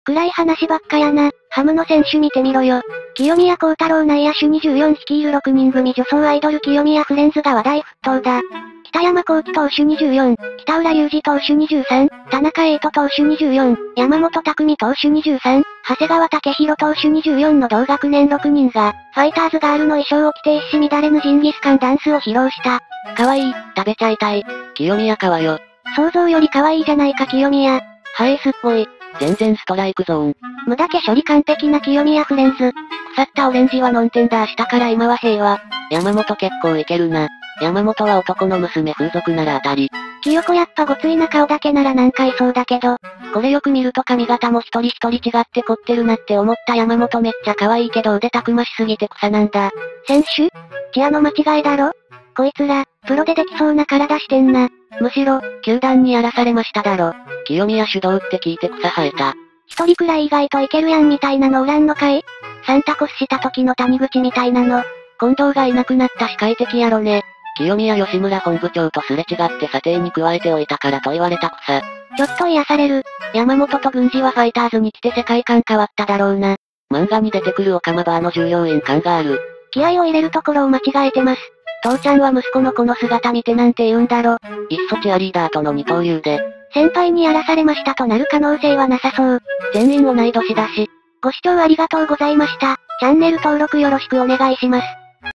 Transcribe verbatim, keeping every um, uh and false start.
暗い話ばっかやな。ハムの選手見てみろよ。清宮幸太郎内野手にじゅうよん率いるろくにん組女装アイドル清宮フレンズが話題沸騰だ。北山幸輝投手にじゅうよん、北浦雄二投手にじゅうさん、田中瑛斗投手にじゅうよん、山本拓実投手にじゅうさん、長谷川武宏投手にじゅうよんの同学年ろくにんが、ファイターズガールの衣装を着て一糸乱れぬジンギスカンダンスを披露した。 かわいい、食べちゃいたい。清宮かわよ。 想像より可愛いじゃないか清宮。 ハイスっぽい。全然ストライクゾーン。 無駄毛処理完璧な清宮フレンズ。 腐ったオレンジはノンテンダーしたから今は平和。山本結構いけるな。山本は男の娘風俗なら当たり。 清子やっぱごついな顔だけならなんかいそうだけど。 これよく見ると髪型も一人一人違って凝ってるなって思った山本めっちゃ可愛いけど腕たくましすぎて草なんだ。 選手？チアの間違いだろ？こいつら、プロでできそうな体してんな。 むしろ、球団にやらされましただろ。清宮主導って聞いて草生えた。 一人くらい意外といけるやんみたいなのおらんのかい？サンタコスした時の谷口みたいなの。 近藤がいなくなったし快適やろね。清宮吉村本部長とすれ違って査定に加えておいたからと言われた草。 ちょっと癒される。 山本と郡司はファイターズに来て世界観変わっただろうな。漫画に出てくるオカマバーの従業員感がある。 気合を入れるところを間違えてます。 父ちゃんは息子のこの姿見てなんて言うんだろ。いっそチアリーダーとの二刀流で。 先輩にやらされましたとなる可能性はなさそう。 全員同い年だし。 ご視聴ありがとうございました。チャンネル登録よろしくお願いします。